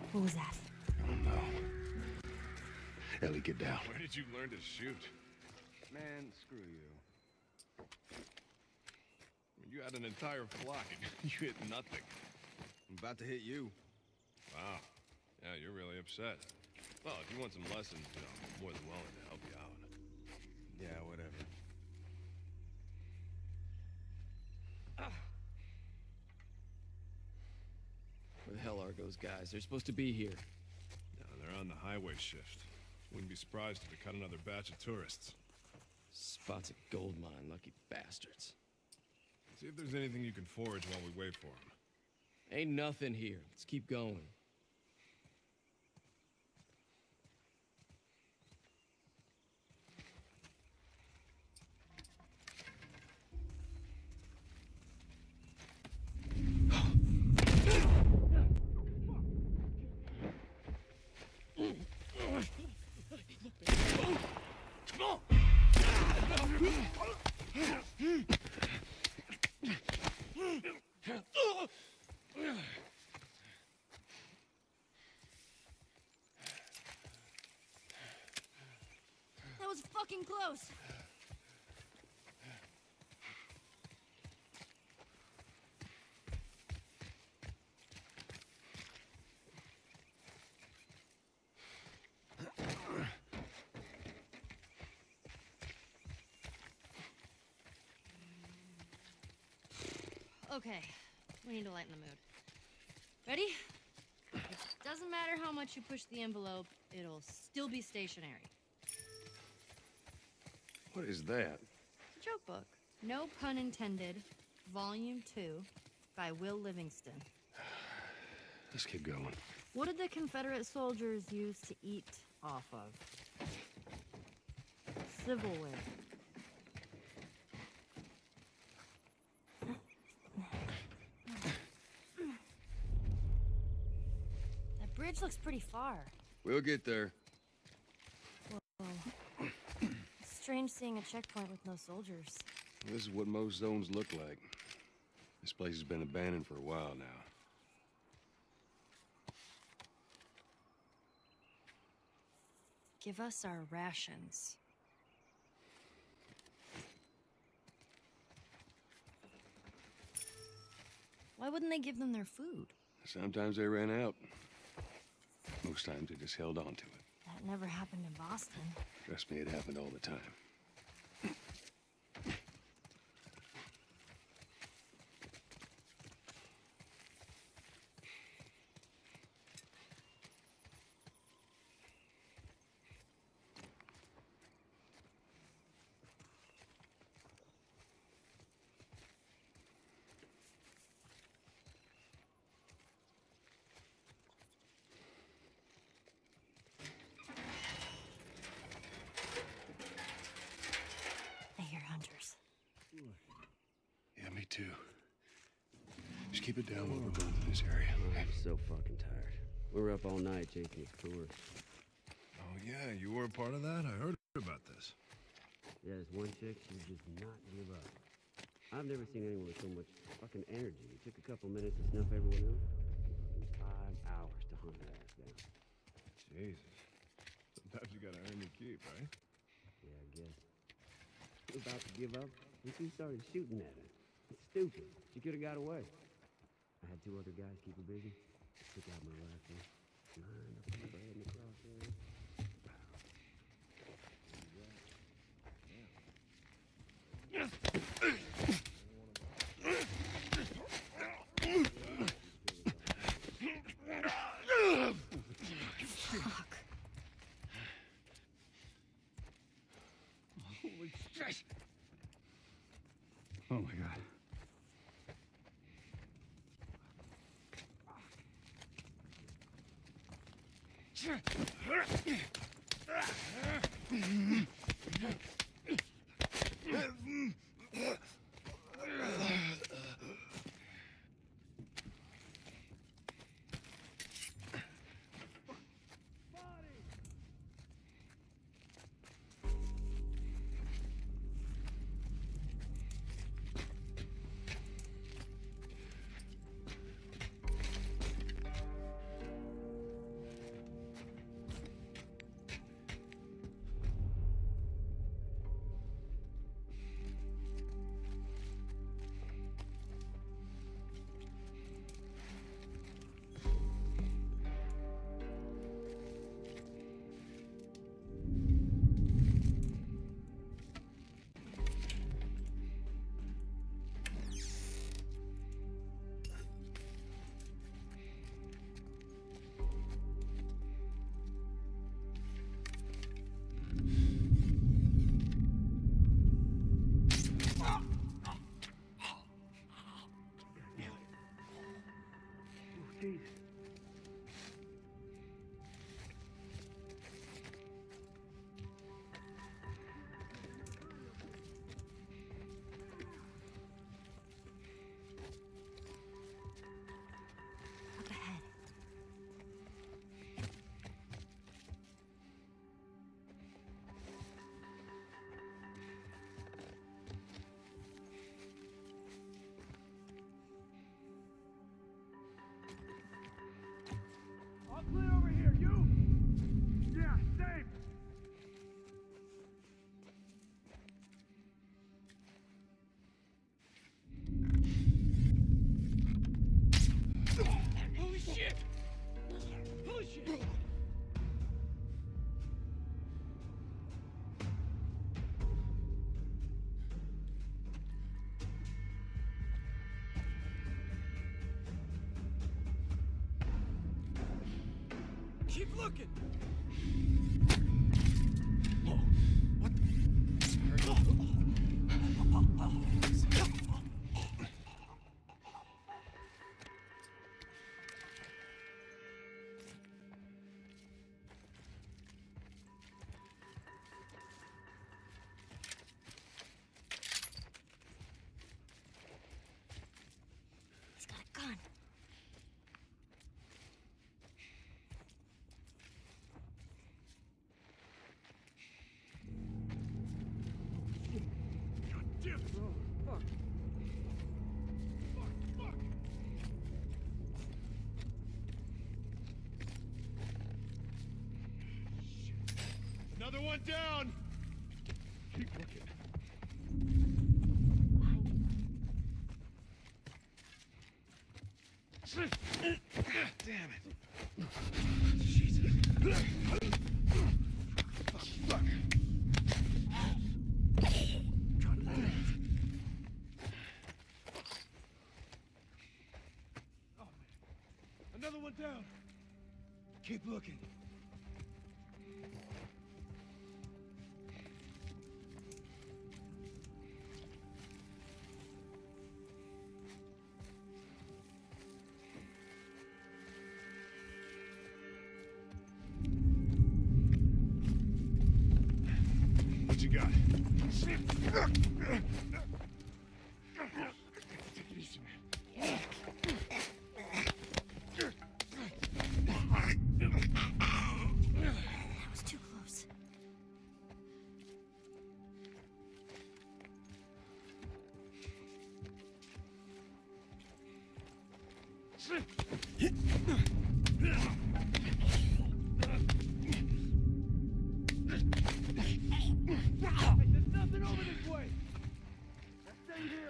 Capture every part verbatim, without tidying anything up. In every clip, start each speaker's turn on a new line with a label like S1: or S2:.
S1: What was that?
S2: I don't know. Ellie, get down.
S3: Where did you learn to shoot?
S4: Man, screw you.
S3: You had an entire flock and you hit nothing.
S4: I'm about to hit you.
S3: Wow. Yeah, you're really upset. Well, if you want some lessons, you know, I'm more than willing to help you out.
S4: Yeah, whatever.
S5: Where the hell are those guys? They're supposed to be here.
S3: No, they're on the highway shift. Wouldn't be surprised if they cut another batch of tourists.
S5: Spots a gold mine, lucky bastards.
S3: See if there's anything you can forage while we wait for them.
S5: Ain't nothing here. Let's keep going.
S1: That was fucking close. Okay, we need to lighten the mood. Ready? It doesn't matter how much you push the envelope, it'll still be stationary.
S2: What is that?
S1: It's a joke book. No pun intended. Volume two by Will Livingston.
S2: Let's keep going.
S1: What did the Confederate soldiers use to eat off of? Silverware. That bridge looks pretty far.
S4: We'll get there.
S1: Whoa. It's strange seeing a checkpoint with no soldiers.
S2: This is what most zones look like. This place has been abandoned for a while now.
S1: Give us our rations. Why wouldn't they give them their food?
S2: Sometimes they ran out. Most times they just held on to it.
S1: That never happened in Boston.
S2: Trust me, it happened all the time.
S1: I hear hunters.
S2: Yeah, me too. Just keep it down while we're going through this area.
S6: I'm so fucking tired. We were up all night chasing the tours.
S3: Oh, yeah, you were a part of that? I heard about this.
S6: Yeah, there's one chick, she just not give up. I've never seen anyone with so much fucking energy. It took a couple minutes to snuff everyone else. Five hours to hunt her ass down.
S3: Jesus. Sometimes you gotta earn your keep, right?
S6: Yeah, I guess. She was about to give up, and she started shooting at her. It's stupid. She could have got away. I had two other guys keep her busy. Took out my rifle. Lined up the blade in the crosshair.
S1: Fuck.
S6: Holy shit!
S2: Oh my god. All clear over here, you? Yeah, same.
S5: Holy shit! Holy shit! Keep looking! Oh, what?
S1: He's got a gun.
S2: Damn it.
S6: Oh, fuck.
S2: Fuck, fuck. Another one down. Keep looking.
S3: God damn it. Jesus.
S2: Oh, fuck. Another one down. Keep looking. What you got? Take it easy, man.
S1: That was too close.
S2: Hey, there's nothing over this way. Let's stay here.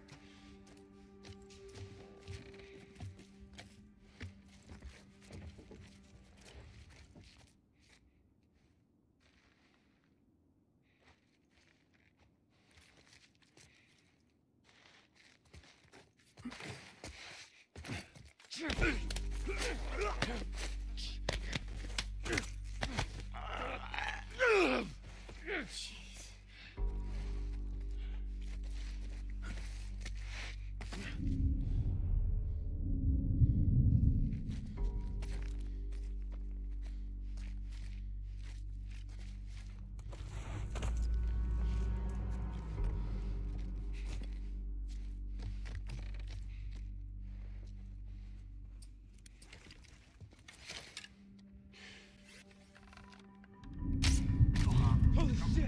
S5: Holy shit!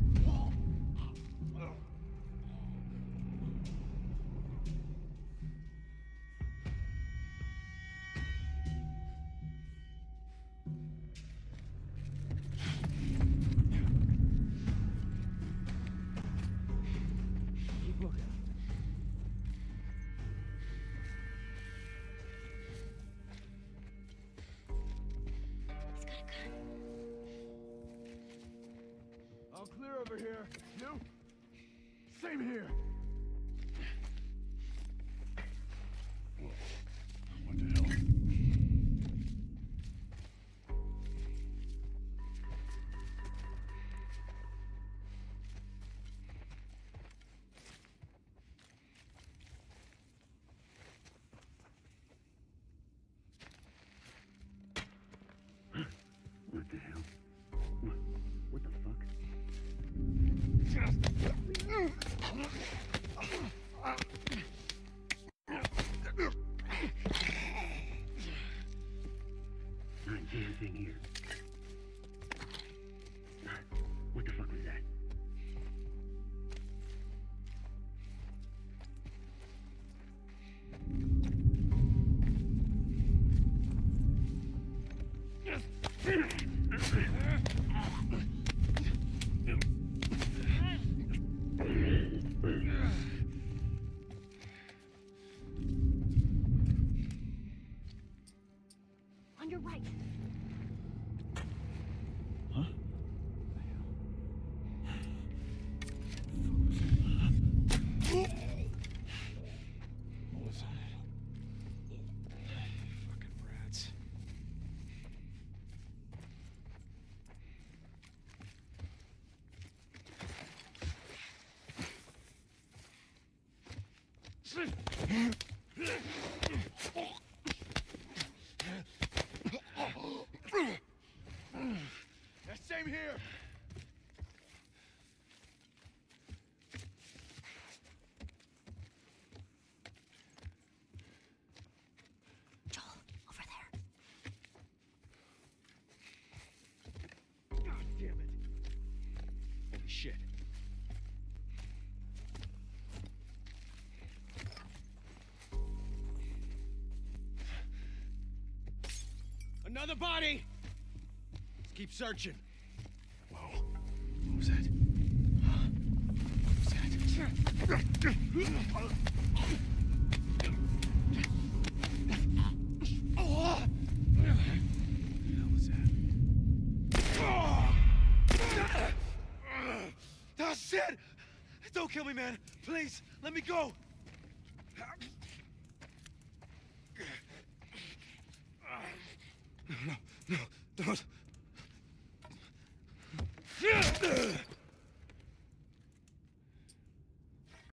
S6: Keep looking.
S1: He's got a gun.
S2: All clear over here. You? Same here. What the hell?
S6: What the hell? What, what the fuck? Not a damn thing here. What the fuck was that?
S1: On your right.
S2: Huh? What was that? Fucking rats.
S4: Same here.
S1: Joel, over there.
S4: God damn it. Holy shit. Another body! Let's keep searching.
S2: Whoa. What was that? Huh? What was that?
S4: Oh!
S2: What the hell was that?
S4: Oh, shit! Don't kill me, man. Please, let me go. No, no, don't.